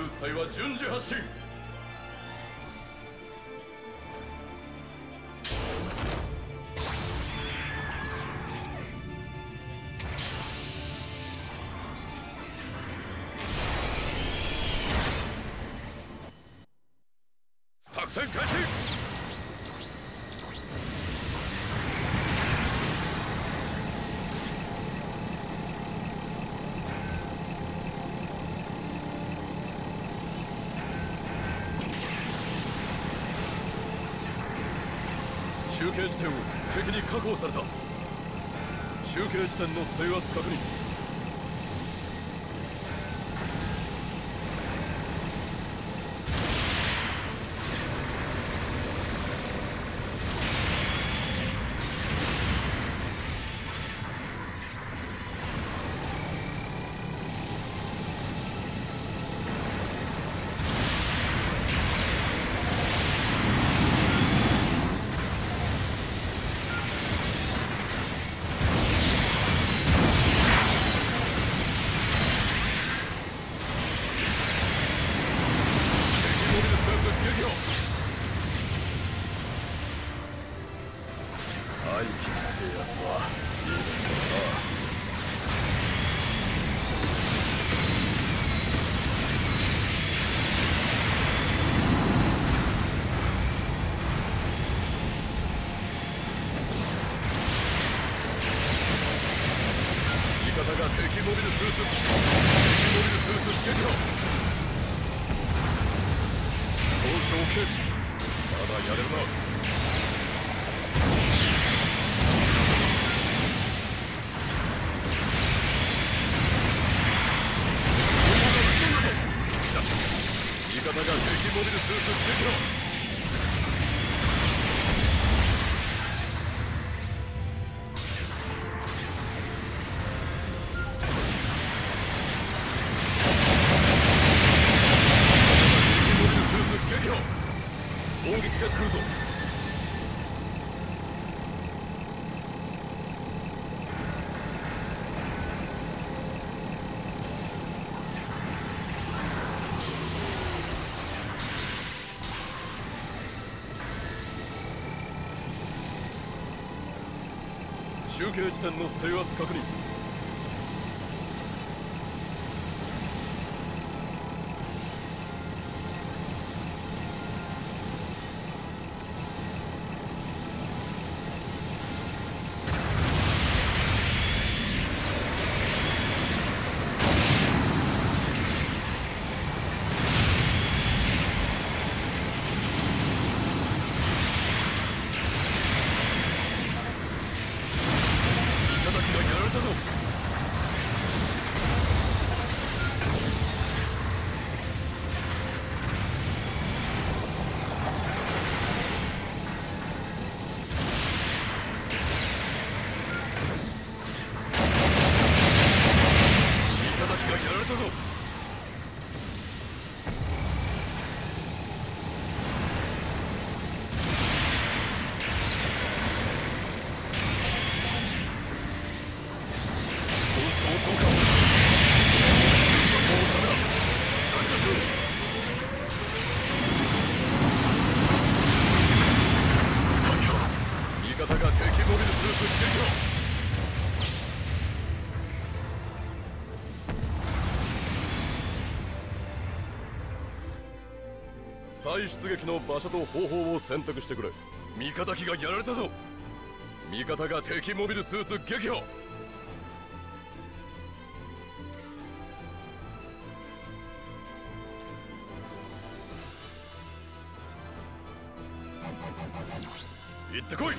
ーツ隊は順次発進。作戦開始。中継地点を敵に確保された。中継地点の制圧確認。中継地点の制圧確認。再出撃の場所と方法を選択してくれ。味方機がやられたぞ。味方が敵モビルスーツ撃破。行ってこい。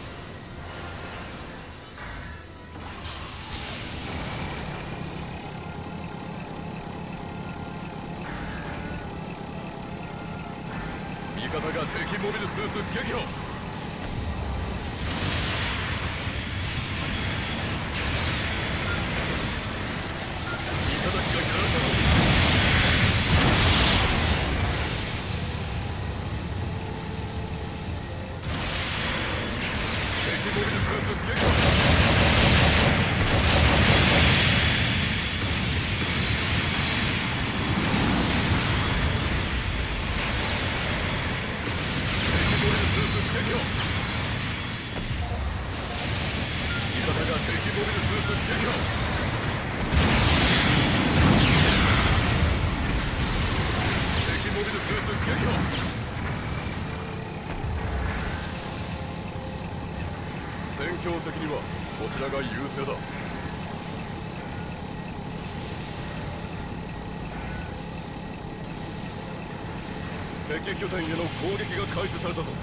味方が敵モビルスーツ撃破。味方機がやられたぞ。敵モビルスーツ撃破。 敵モビルスーツ撃破。敵モビルスーツ撃破。戦況的にはこちらが優勢だ。敵拠点への攻撃が開始されたぞ。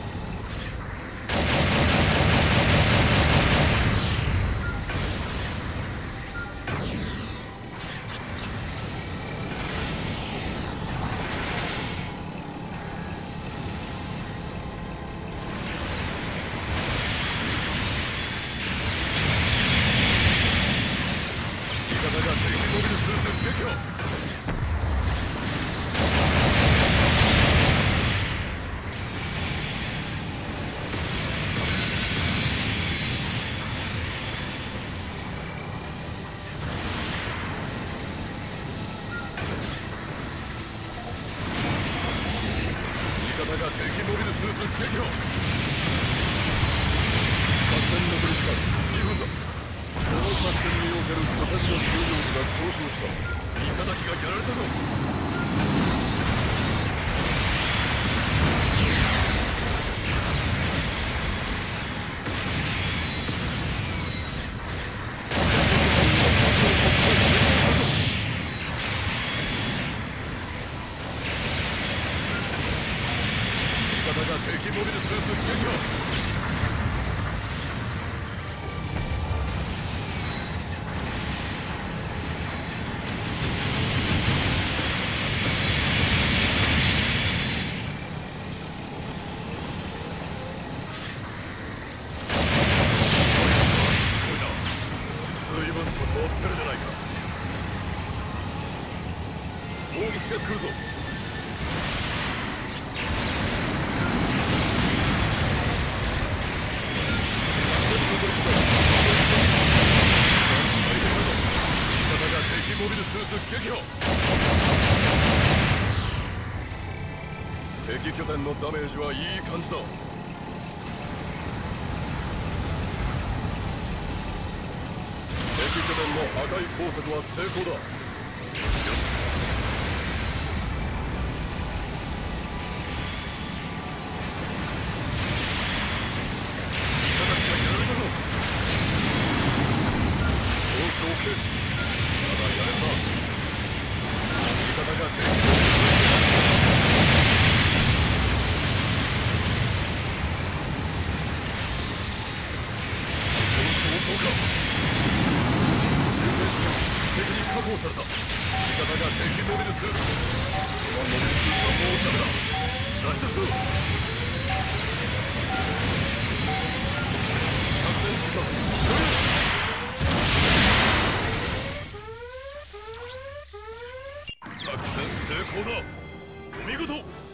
敵拠点のダメージはいい感じだ。敵拠点の破壊工作は成功だ。よし。まだやれんな。味方が敵を損傷増加。中継地点敵に確保された。味方が敵モビルスーツ。そのモビルスーツはもうダメだ。脱出しろ。作戦時間終了。作戦成功だ。お見事。